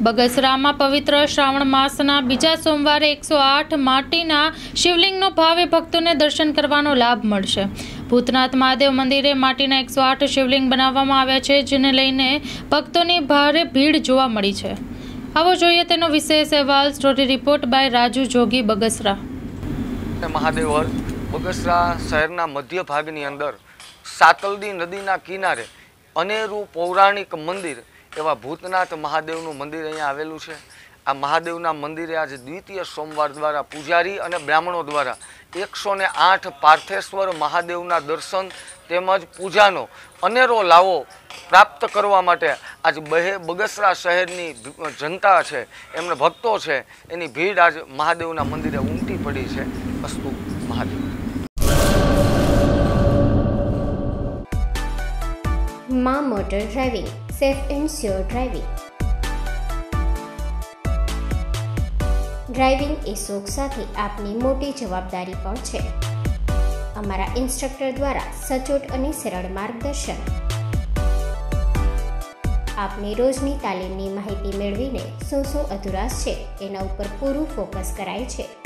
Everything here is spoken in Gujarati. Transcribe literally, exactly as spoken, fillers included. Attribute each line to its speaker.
Speaker 1: બગસરામાં પવિત્ર શ્રાવણ માસના બીજા સોમવારે એકસો આઠ માટીના શિવલિંગનો ભાવે ભક્તોને દર્શન કરવાનો લાભ મળશે. ભૂતનાથ મહાદેવ મંદિરે માટીના એકસો આઠ શિવલિંગ બનાવવામાં આવ્યા છે, જેને લઈને ભક્તોની ભારે ભીડ જોવા મળી છે. આવો જોઈએ તેનો વિશેષ અહેવાલ. Story report by Raju Jogi, Bagasara.
Speaker 2: Mahadev Bagasara શહેરના મધ્ય ભાગની અંદર સાતલડી નદીના કિનારે અનેરું પૌરાણિક મંદિર એવા ભૂતનાથ મહાદેવનું મંદિર અહીંયા આવેલું છે. આ મહાદેવના મંદિરે આજે દ્વિતીય સોમવાર દ્વારા પૂજારી અને બ્રાહ્મણો દ્વારા એકસો ને આઠ પાર્થેશ્વર મહાદેવના દર્શન તેમજ પૂજાનો અનેરો લાવો પ્રાપ્ત કરવા માટે આજ બહે બગસરા શહેરની જનતા છે, એમને ભક્તો છે, એની ભીડ આજ મહાદેવના મંદિરે ઉમટી પડી છે. અસ્તુ મહાદેવ.
Speaker 3: માં motor driving, safe and sure driving. Driving એ શોખ સાથે આપની મોટી જવાબદારી પણ છે. અમારા ઇન્સ્ટ્રક્ટર દ્વારા સચોટ અને સરળ માર્ગદર્શન. આપની રોજની તાલીમની માહિતી મેળવીને શું શું અધુરાશ છે એના ઉપર પૂરું ફોકસ કરાય છે.